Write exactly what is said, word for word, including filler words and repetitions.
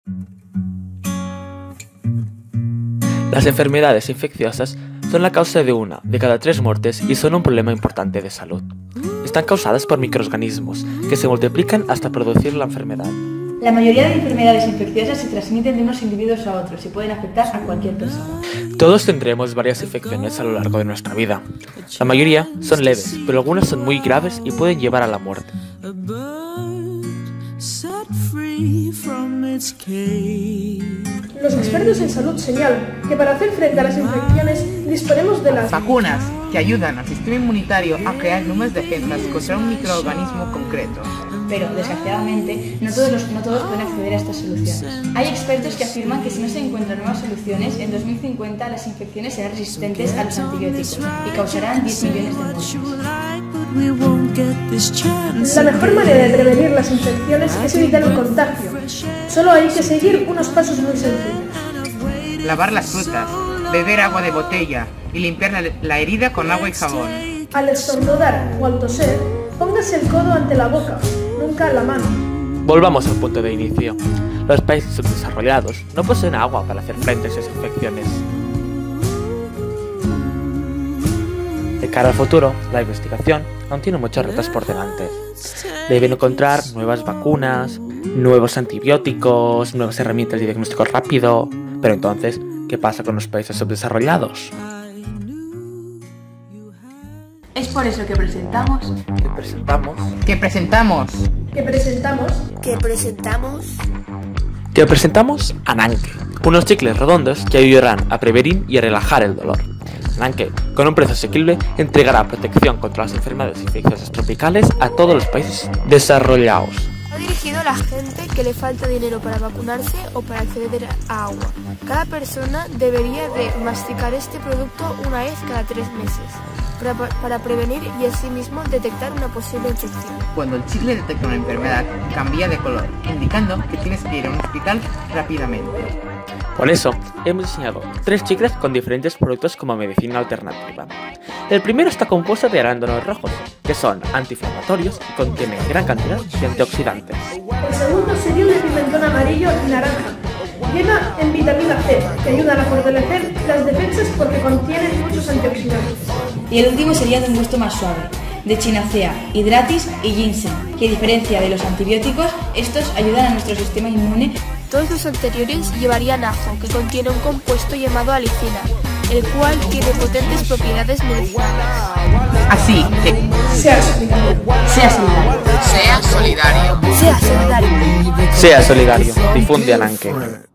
Las enfermedades infecciosas son la causa de una de cada tres muertes y son un problema importante de salud. Están causadas por microorganismos que se multiplican hasta producir la enfermedad. La mayoría de enfermedades infecciosas se transmiten de unos individuos a otros y pueden afectar a cualquier persona. Todos tendremos varias infecciones a lo largo de nuestra vida. La mayoría son leves, pero algunas son muy graves y pueden llevar a la muerte. Los expertos en salud señalan que para hacer frente a las infecciones disponemos de las vacunas, que ayudan al sistema inmunitario a crear nuevas defensas contra un microorganismo concreto. Pero, desgraciadamente, no todos, los, no todos pueden acceder a estas soluciones. Hay expertos que afirman que si no se encuentran nuevas soluciones, en dos mil cincuenta las infecciones serán resistentes a los antibióticos y causarán diez millones de muertes. La mejor manera de prevenir las infecciones es evitar el contagio. Solo hay que seguir unos pasos muy sencillos. Lavar las frutas, beber agua de botella y limpiar la, la herida con agua y jabón. Al estornudar o al toser, póngase el codo ante la boca, nunca la mano. Volvamos al punto de inicio. Los países subdesarrollados no poseen agua para hacer frente a esas infecciones. De cara al futuro, la investigación aún tiene muchos retos por delante. Deben encontrar nuevas vacunas, nuevos antibióticos, nuevas herramientas de diagnóstico rápido. Pero entonces, ¿qué pasa con los países subdesarrollados? Es por eso que presentamos... ¿Qué presentamos? ¿Qué presentamos? Que presentamos... Que presentamos... Que presentamos Ananke, unos chicles redondos que ayudarán a prevenir y a relajar el dolor. Ananke, con un precio asequible, entregará protección contra las enfermedades infecciosas tropicales a todos los países desarrollados. Ha dirigido a la gente que le falta dinero para vacunarse o para acceder a agua. Cada persona debería de masticar este producto una vez cada tres meses para, para prevenir y asimismo detectar una posible infección. Cuando el chicle detecta una enfermedad, cambia de color, indicando que tienes que ir a un hospital rápidamente. Por eso, hemos diseñado tres chicles con diferentes productos como medicina alternativa. El primero está compuesto de arándanos rojos, que son antiinflamatorios y contienen gran cantidad de antioxidantes. El segundo sería un de pimentón amarillo y naranja. Llena en vitamina C, que ayudan a fortalecer las defensas porque contienen muchos antioxidantes. Y el último sería de un gusto más suave, de chinacea, hidratis y ginseng, que a diferencia de los antibióticos, estos ayudan a nuestro sistema inmune. Todos los anteriores llevarían ajo, que contiene un compuesto llamado alicina, el cual tiene potentes propiedades medicinales. Así que... Sea solidario. Sea solidario. Sea solidario. Sea solidario. Sea solidario. Difunde Ananke.